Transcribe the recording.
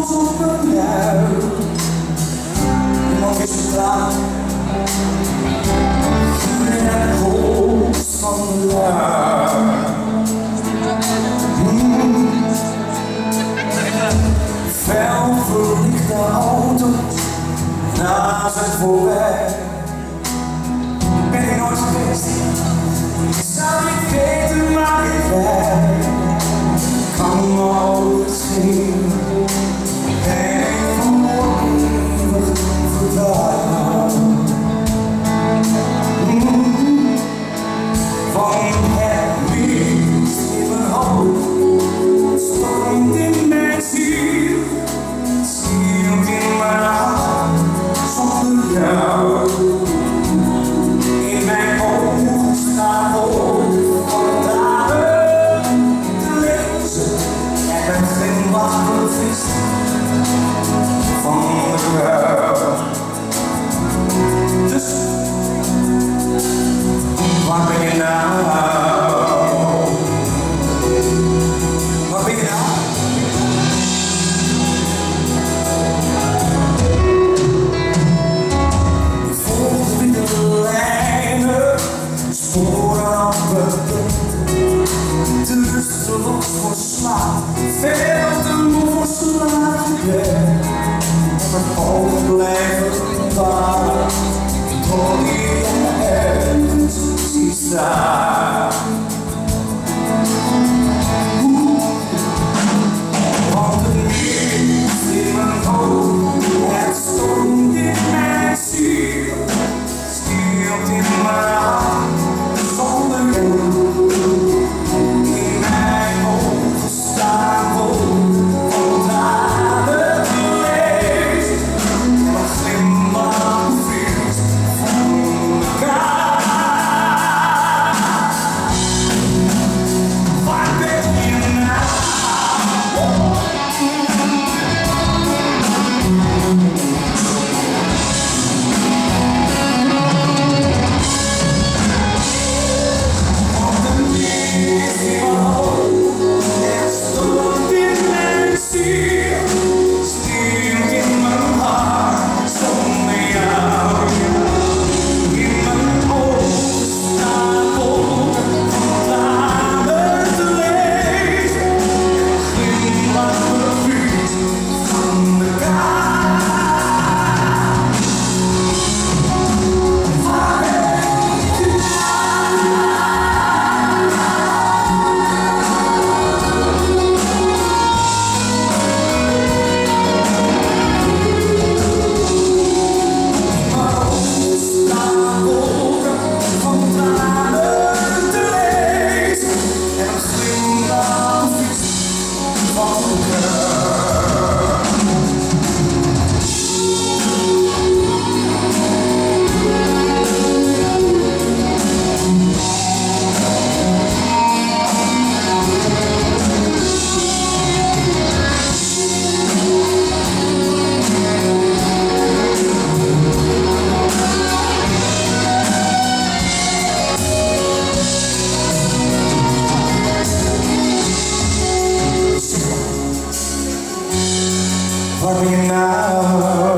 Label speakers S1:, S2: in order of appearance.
S1: roos op mijn huid. Iemand is vertraagd in het hoofd van de luid. Fel verlichte auto naast het voorbij. Ben ik nooit geweest, ik zou niet weten waar ik ben. Kan me altijd zien, ben ik voor eeuwig verdwaald. Van het liefst in mijn hoofd, stormt in mijn ziel, stilt in mijn hart zonder jou. In mijn ogen staan vol van tranen te lezen en het glimlach bevriest van de huil. Dus waar ben je nou? Waar ben je nou? Ik volg in de lijnen, sporen afgedrukt, te rusteloos voor slaap, veel te moe voor slapen. En mijn ogen blijven varen, tot ik ergens zie staan. Want het liefst in mijn hoofd, het stormt in mijn ziel, stilt in mijn hart zonder jou. In mijn ogen staan vol van tranen te lezen en mijn glimlach bevriest van elkaar. Waar ben je nou? Waar ben je nou?